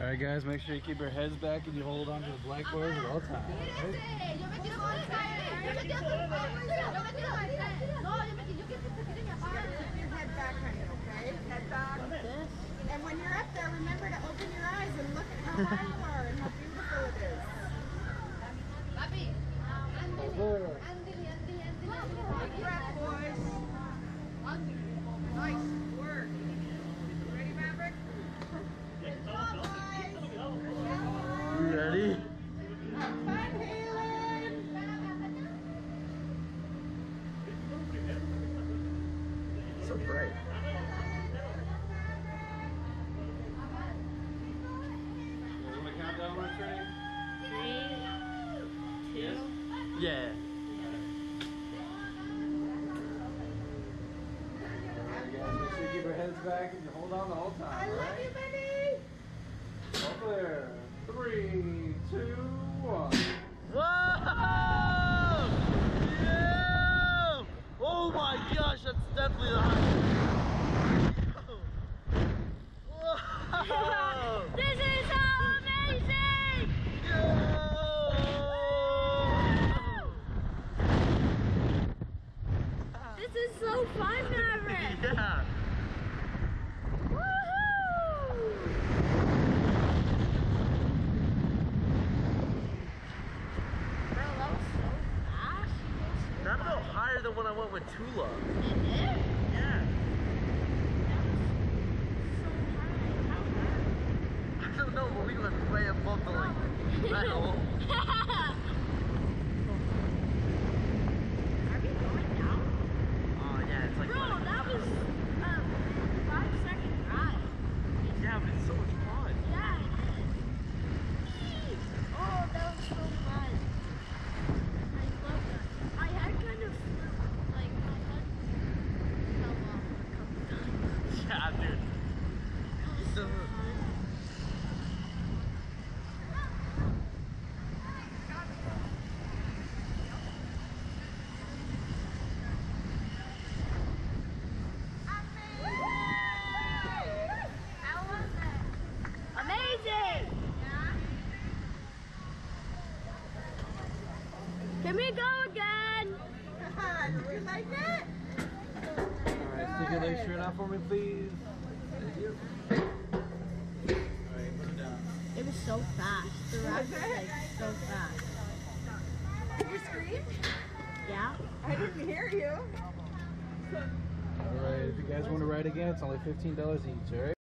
Alright guys, make sure you keep your heads back and you hold on to the blackboard at all times. Right? Keep your head back, honey, okay? Head back. And when you're up there, remember to open your eyes and look at how high you are and how beautiful it is. Big breath, boys. Nice work. Ready, Maverick? Good job, guys. You ready? Have fun, Halen. So bright. You want to count down when it's ready? 3, 2. Yeah. Alright guys, make sure you keep your heads back and you hold on the whole time. I love you, buddy. All clear. 3, 2, 1. Whoa! Yeah! Oh my gosh, that's definitely the highest. Whoa! This is so amazing! Yeah! This is so fun, Maverick! Yeah! Woohoo! Bro, that was so fast. That felt higher than when I went with Tula. It did? Yeah. That was so high. How high? I don't know, but we went way above the like metal. Are we going down? Oh yeah, it's like Bro, that was a 5-second ride. yeah, but it's so much fun. Yeah, it is. Oh, that was so fun. I love that. I had kind of like my head fell off a couple times. Yeah, dude. That was so fun. How was it? Amazing! Can we go again? Do you like it? Alright, stick your legs straight out for me, please. Thank you. Alright, put it down. It was so fast. The ride was like so fast. Did you scream? Yeah? I didn't hear you. Alright, if you guys want to ride again, it's only $15 each, alright?